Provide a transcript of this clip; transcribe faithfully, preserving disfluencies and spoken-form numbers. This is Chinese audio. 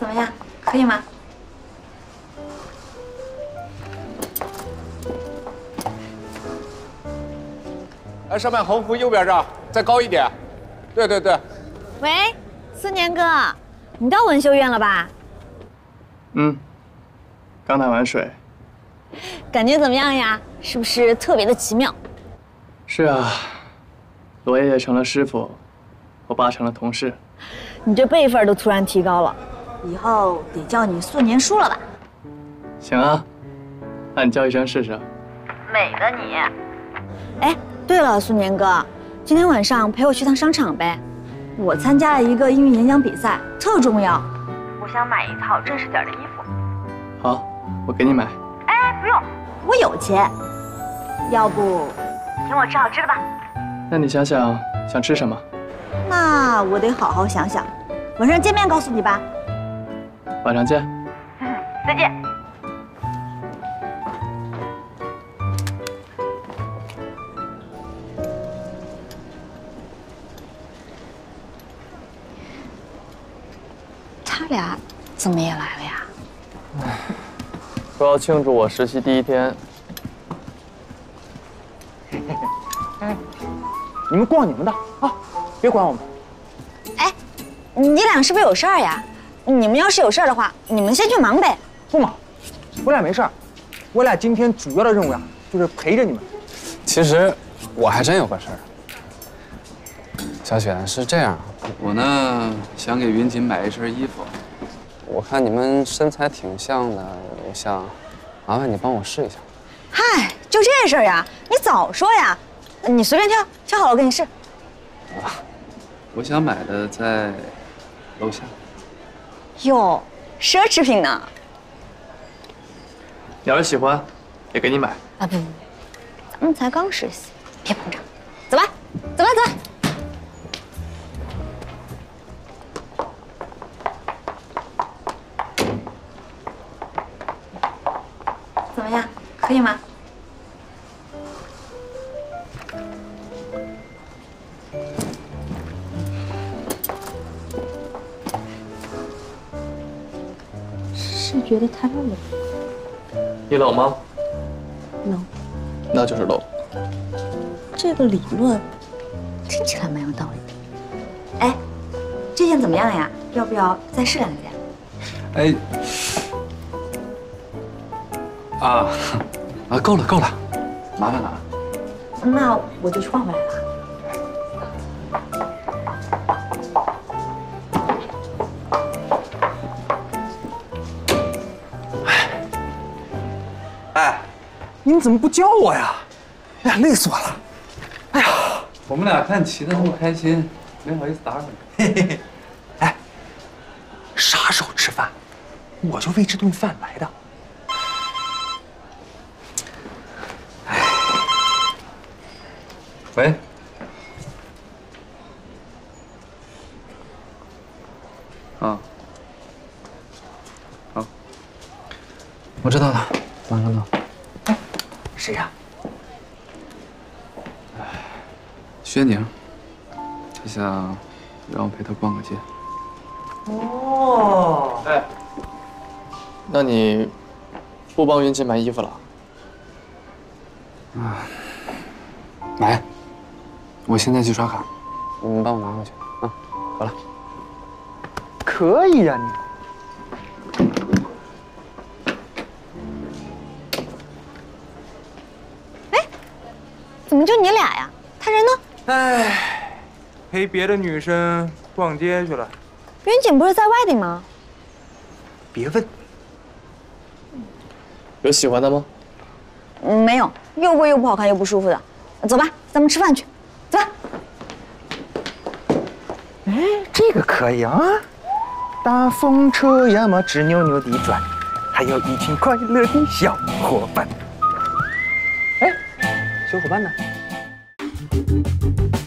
怎么样？可以吗？ 哎，上面横幅右边这儿，再高一点。对对对。 喂，思年哥，你到文修院了吧？ 嗯，刚打完水。 感觉怎么样呀？是不是特别的奇妙？ 是啊，罗爷爷成了师傅，我爸成了同事。 你这辈分都突然提高了，以后得叫你素年叔了吧？ 行啊，那你叫一声试试。 美的你。哎，对了，素年哥，今天晚上陪我去趟商场呗。我参加了一个英语演讲比赛，特重要。我想买一套正式点的衣服。 好，我给你买。 哎，不用，我有钱。要不，请我吃好吃的吧。 那你想想想吃什么？ 那我得好好想想，晚上见面告诉你吧。 晚上见。 嗯，再见。他俩怎么也来了呀？ 唉，说要庆祝我实习第一天。 哎，你们逛你们的啊，别管我们。 哎，你俩是不是有事儿呀？你们要是有事儿的话，你们先去忙呗。 不忙，我俩没事儿。我俩今天主要的任务呀，就是陪着你们。 其实我还真有个事儿。小雪是这样，我呢想给云锦买一身衣服，我看你们身材挺像的，我想麻烦你帮我试一下。 嗨，就这事儿呀？你早说呀！你随便挑，挑好了我给你试。 啊，我想买的在楼下。 哟，奢侈品呢？ 你要是喜欢，也给你买。 啊不不不，咱们才刚实习，别捧场。走吧，走吧，走吧。怎么样？可以吗？是觉得太冷了。 你冷吗？ 冷。 那就是冷。 这个理论听起来蛮有道理的。哎，这件怎么样呀？要不要再试两件？ 哎，啊啊，够了够了，麻烦了啊。 那我就去换回来了。 哎，你们怎么不叫我呀？哎呀，累死我了！哎呀， 我们俩看骑得那么开心，没好意思打扰你。 嘿嘿嘿，哎，啥时候吃饭？我就为这顿饭来的。 哎，喂。啊。好。我知道了，马上到。 哎，谁呀？ 薛宁，他想让我陪他逛个街。 哦， 哎，那你不帮云锦买衣服了？ 啊，买。我现在去刷卡，你们帮我拿回去啊。好了。 可以呀、你。 怎么就你俩呀？他人呢？ 哎，陪别的女生逛街去了。 云锦不是在外地吗？ 别问。 有喜欢的吗？ 嗯，没有，又贵又不好看又不舒服的。走吧，咱们吃饭去。走吧。 哎，这个可以啊！大风车呀嘛直扭扭地转，还有一群快乐的小伙伴。哎，小伙伴呢？